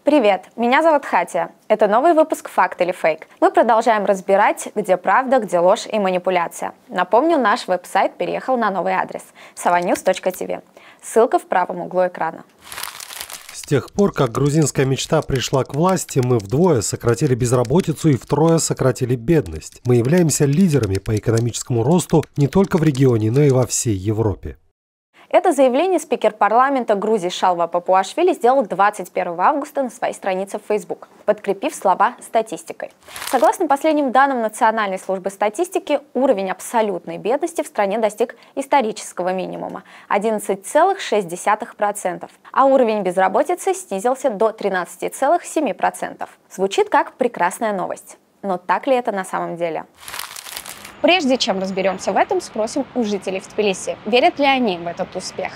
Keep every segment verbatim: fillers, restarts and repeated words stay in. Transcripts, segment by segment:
Привет, меня зовут Хатия. Это новый выпуск «Факт или фейк». Мы продолжаем разбирать, где правда, где ложь и манипуляция. Напомню, наш веб-сайт переехал на новый адрес – саваньюз точка ти ви. Ссылка в правом углу экрана. С тех пор, как грузинская мечта пришла к власти, мы вдвое сократили безработицу и втрое сократили бедность. Мы являемся лидерами по экономическому росту не только в регионе, но и во всей Европе. Это заявление спикер парламента Грузии Шалва Папуашвили сделал двадцать первого августа на своей странице в Facebook, подкрепив слова статистикой. Согласно последним данным Национальной службы статистики, уровень абсолютной бедности в стране достиг исторического минимума – одиннадцать целых шесть десятых процента, а уровень безработицы снизился до тринадцати целых семи процентов. Звучит как прекрасная новость. Но так ли это на самом деле? Прежде чем разберемся в этом, спросим у жителей в Тбилиси, верят ли они в этот успех.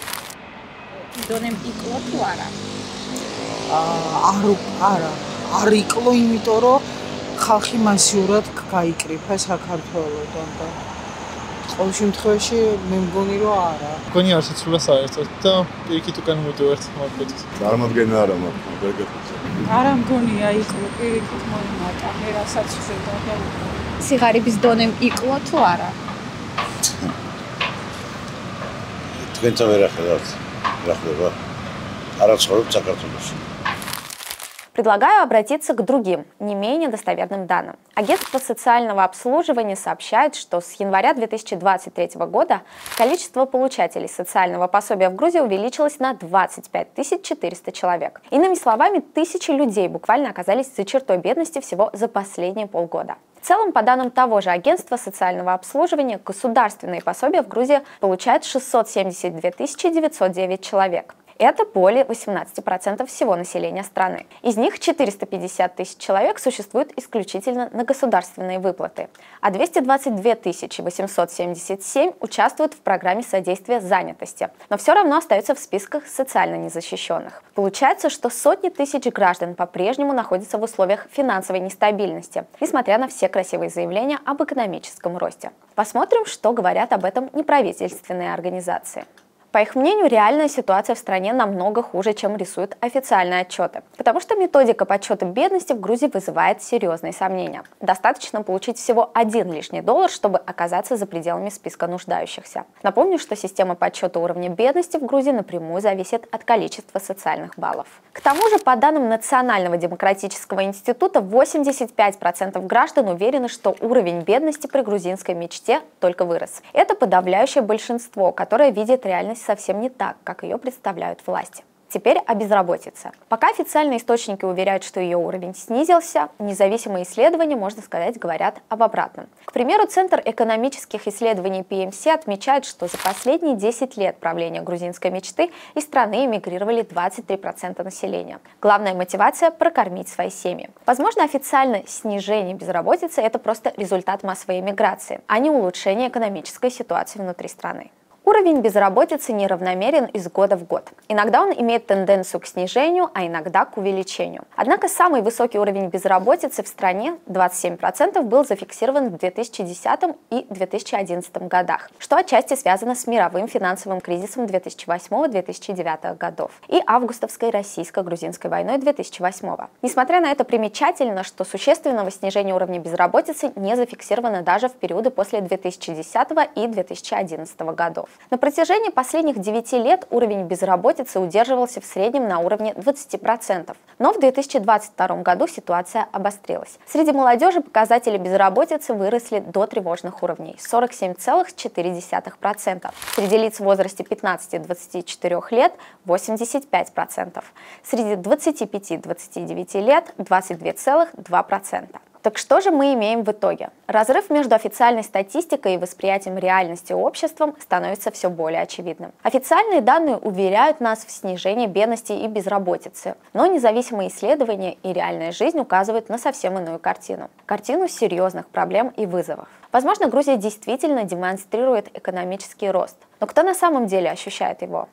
სიღარიბის დონემ იკლო თუ არა? თქვენთან ვერ ახერხებთ. რა ხდება? არა ცხოვრობ საქართველოში. Предлагаю обратиться к другим, не менее достоверным данным. Агентство социального обслуживания сообщает, что с января две тысячи двадцать третьего года количество получателей социального пособия в Грузии увеличилось на двадцать пять тысяч четыреста человек. Иными словами, тысячи людей буквально оказались за чертой бедности всего за последние полгода. В целом, по данным того же агентства социального обслуживания, государственные пособия в Грузии получают шестьсот семьдесят две тысячи девятьсот девять человек. Это более восемнадцати процентов всего населения страны. Из них четыреста пятьдесят тысяч человек существуют исключительно на государственные выплаты, а двести двадцать две тысячи восемьсот семьдесят семь участвуют в программе содействия занятости, но все равно остаются в списках социально незащищенных. Получается, что сотни тысяч граждан по-прежнему находятся в условиях финансовой нестабильности, несмотря на все красивые заявления об экономическом росте. Посмотрим, что говорят об этом неправительственные организации. По их мнению, реальная ситуация в стране намного хуже, чем рисуют официальные отчеты, потому что методика подсчета бедности в Грузии вызывает серьезные сомнения. Достаточно получить всего один лишний доллар, чтобы оказаться за пределами списка нуждающихся. Напомню, что система подсчета уровня бедности в Грузии напрямую зависит от количества социальных баллов. К тому же, по данным Национального демократического института, восемьдесят пять процентов граждан уверены, что уровень бедности при грузинской мечте только вырос. Это подавляющее большинство, которое видит реальность совсем не так, как ее представляют власти. Теперь о безработице. Пока официальные источники уверяют, что ее уровень снизился, независимые исследования, можно сказать, говорят об обратном. К примеру, Центр экономических исследований пи эм си отмечает, что за последние десять лет правления грузинской мечты из страны эмигрировали двадцать три процента населения. Главная мотивация – прокормить свои семьи. Возможно, официально снижение безработицы – это просто результат массовой эмиграции, а не улучшение экономической ситуации внутри страны. Уровень безработицы неравномерен из года в год. Иногда он имеет тенденцию к снижению, а иногда к увеличению. Однако самый высокий уровень безработицы в стране, двадцать семь процентов, был зафиксирован в две тысячи десятом и две тысячи одиннадцатом годах, что отчасти связано с мировым финансовым кризисом две тысячи восьмого — две тысячи девятого годов и августовской российско-грузинской войной две тысячи восьмого. Несмотря на это, примечательно, что существенного снижения уровня безработицы не зафиксировано даже в периоды после две тысячи десятого и две тысячи одиннадцатого годов. На протяжении последних девяти лет уровень безработицы удерживался в среднем на уровне двадцати процентов. Но в две тысячи двадцать втором году ситуация обострилась. Среди молодежи показатели безработицы выросли до тревожных уровней – сорок семь целых четыре десятых процента. Среди лиц в возрасте пятнадцати — двадцати четырёх лет – восемьдесят пять процентов. Среди двадцати пяти — двадцати девяти лет – двадцать два целых две десятых процента. Так что же мы имеем в итоге? Разрыв между официальной статистикой и восприятием реальности обществом становится все более очевидным. Официальные данные уверяют нас в снижении бедности и безработицы, но независимые исследования и реальная жизнь указывают на совсем иную картину. Картину серьезных проблем и вызовов. Возможно, Грузия действительно демонстрирует экономический рост, но кто на самом деле ощущает его?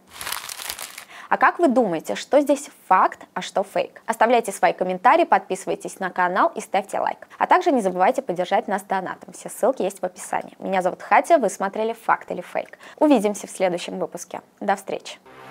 А как вы думаете, что здесь факт, а что фейк? Оставляйте свои комментарии, подписывайтесь на канал и ставьте лайк. А также не забывайте поддержать нас донатом. Все ссылки есть в описании. Меня зовут Хатия, вы смотрели «Факт или фейк». Увидимся в следующем выпуске. До встречи!